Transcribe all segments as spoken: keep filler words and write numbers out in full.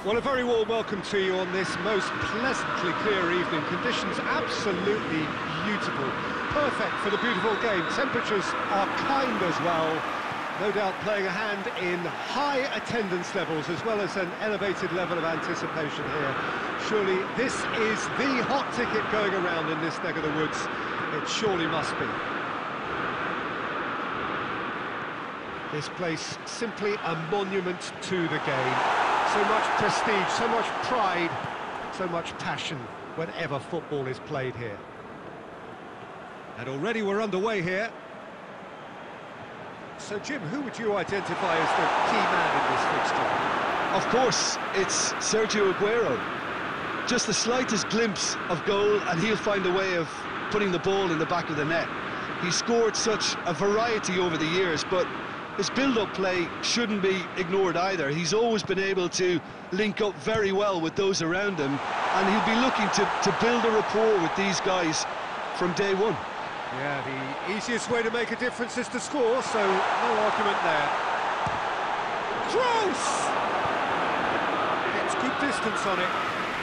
Well, a very warm welcome to you on this most pleasantly clear evening. Conditions absolutely beautiful. Perfect for the beautiful game. Temperatures are kind as well. No doubt playing a hand in high attendance levels as well as an elevated level of anticipation here. Surely this is the hot ticket going around in this neck of the woods. It surely must be. This place simply a monument to the game. So much prestige, so much pride, so much passion whenever football is played here. And already we're underway here. So, Jim, who would you identify as the key man in this fixture? Of course, it's Sergio Aguero. Just the slightest glimpse of goal and he'll find a way of putting the ball in the back of the net. He's scored such a variety over the years, but his build-up play shouldn't be ignored either. He's always been able to link up very well with those around him, and he'll be looking to, to build a rapport with these guys from day one. Yeah, the easiest way to make a difference is to score, so no argument there. Kroos! Gets good distance on it.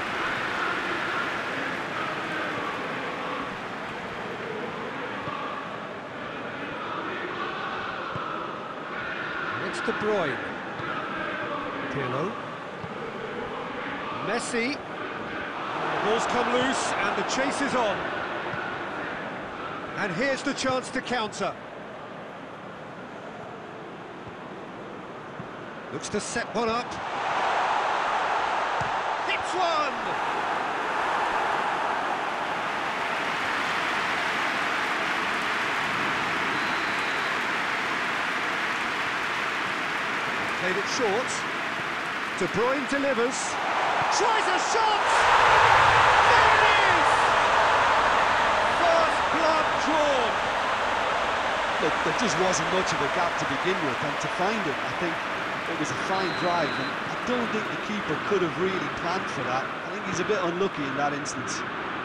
It's De Bruyne. Pirlo. Messi. The ball's come loose and the chase is on. And here's the chance to counter. Looks to set one up. Hits one! Played it short. De Bruyne delivers. Tries a shot! There it is! First blood drawn. Look, there just wasn't much of a gap to begin with, and to find it, I think it was a fine drive, and I don't think the keeper could have really planned for that. I think he's a bit unlucky in that instance.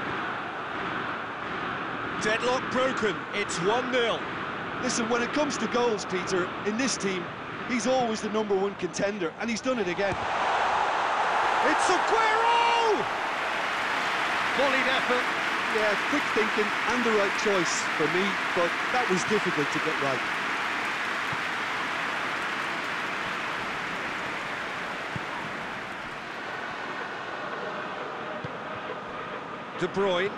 Deadlock broken. It's one nil. Listen, when it comes to goals, Peter, in this team, he's always the number one contender, and he's done it again. It's Aguero! Volleyed effort. Yeah, quick thinking and the right choice for me, but that was difficult to get right. De Bruyne.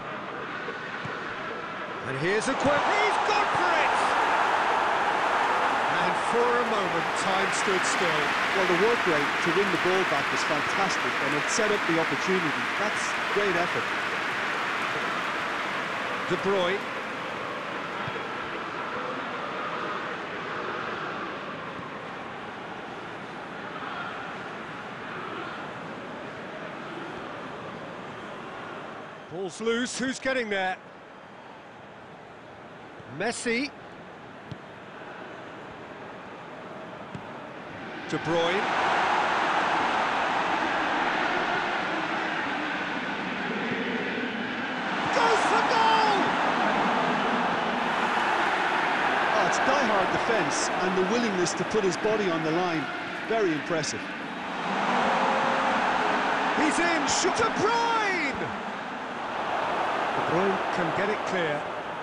And here's Aguero. He's gone for it! And for a moment, time stood still. Well, the work rate to win the ball back was fantastic, and it set up the opportunity. That's great effort. De Bruyne. Ball's loose, who's getting there? Messi. De Bruyne. Goes for goal! Oh, it's die-hard defence and the willingness to put his body on the line. Very impressive. He's in, shoot De Bruyne! De Bruyne can get it clear.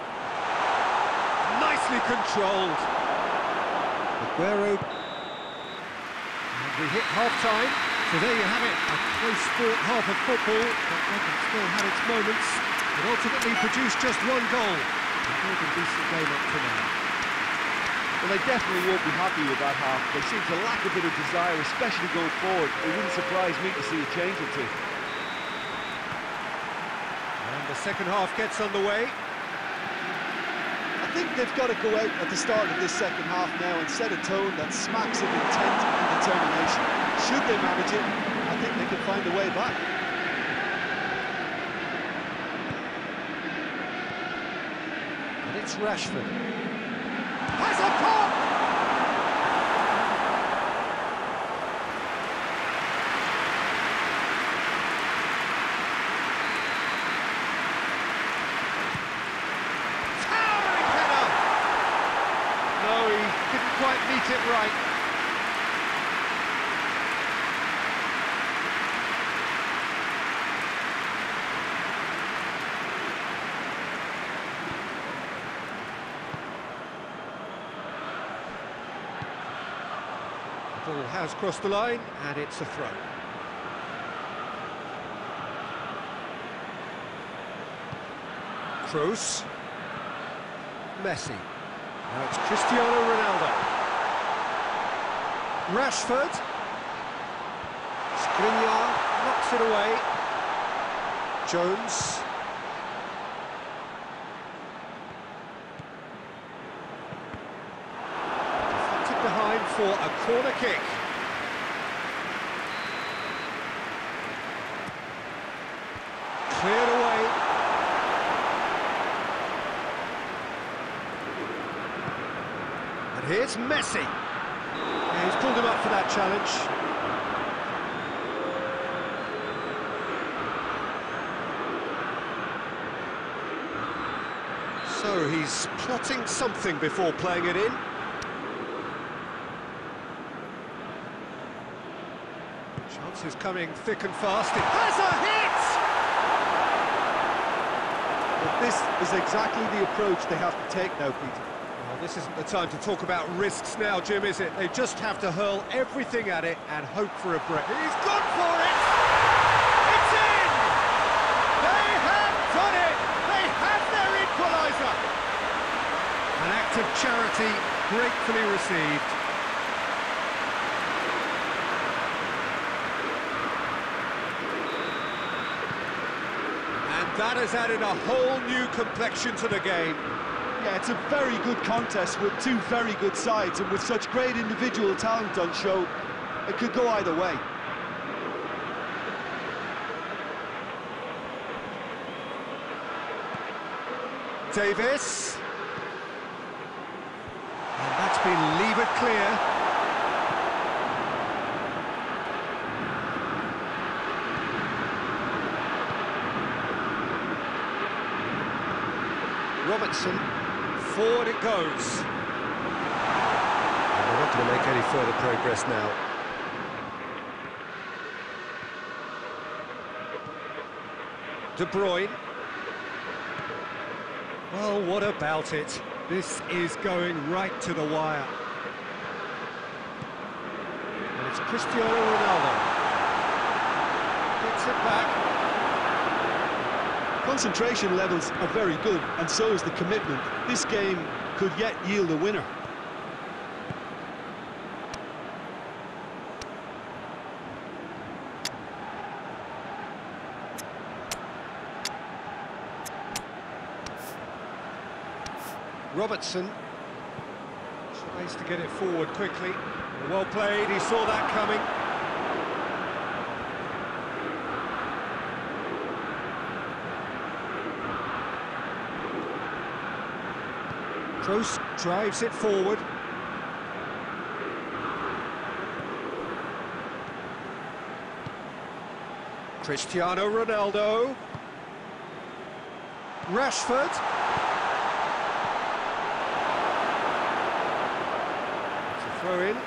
Nicely controlled. Aguero. And we hit half-time, so there you have it. A close-fought half of football, but Everton still had its moments. It ultimately produced just one goal. A good and decent game up to now. Well, they definitely won't be happy with that half. They seem to lack a bit of desire, especially going forward. It wouldn't surprise me to see a change or two. And the second half gets underway. I think they've got to go out at the start of this second half now and set a tone that smacks of intent and determination. Should they manage it, I think they can find a way back. And it's Rashford. Has a pop! Didn't quite meet it right. Ball has crossed the line, and it's a throw. Kroos. Messi. Now it's Cristiano Ronaldo. Rashford. Skriniar knocks it away. Jones. Deflected behind for a corner kick. Cleared away. And here's Messi. Yeah, he's pulled him up for that challenge. So he's plotting something before playing it in. Chances coming thick and fast. It has a hit! But this is exactly the approach they have to take now, Peter. Well, this isn't the time to talk about risks now, Jim, is it? They just have to hurl everything at it and hope for a break. He's gone for it! It's in! They have done it! They have their equaliser! An act of charity gratefully received. And that has added a whole new complexion to the game. Yeah, it's a very good contest with two very good sides, and with such great individual talent on show, it could go either way. Davis. And that's been levered clear. Robertson. Forward it goes. And they're not going to make any further progress now. De Bruyne. Well, what about it? This is going right to the wire. And it's Cristiano Ronaldo. Gets it back. Concentration levels are very good, and so is the commitment. This game could yet yield a winner. Robertson tries to get it forward quickly. Well played, he saw that coming. Kroos drives it forward. Cristiano Ronaldo. Rashford. It's a throw in.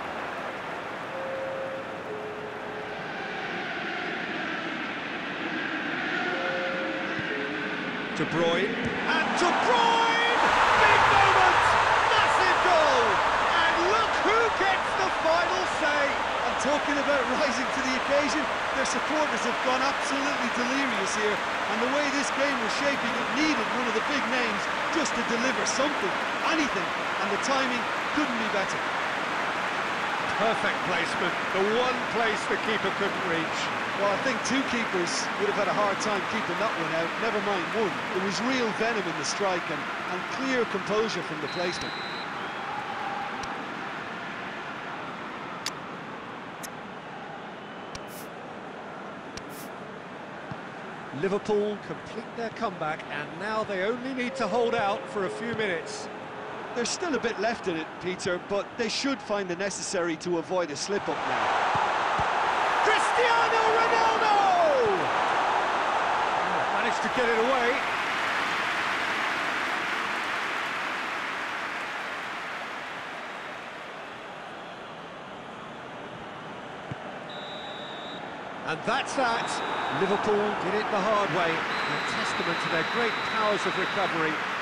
De Bruyne. And De Bruyne! Big moment! Massive goal! And look who gets the final say! And talking about rising to the occasion, their supporters have gone absolutely delirious here, and the way this game was shaping, it needed one of the big names just to deliver something, anything, and the timing couldn't be better. Perfect placement, the one place the keeper couldn't reach. Well, I think two keepers would have had a hard time keeping that one out, never mind one. There was real venom in the strike and, and clear composure from the placement. Liverpool complete their comeback, and now they only need to hold out for a few minutes. There's still a bit left in it, Peter, but they should find the necessary to avoid a slip-up now. Cristiano Ronaldo! Managed to get it away. And that's that. Liverpool did it the hard way. A testament to their great powers of recovery.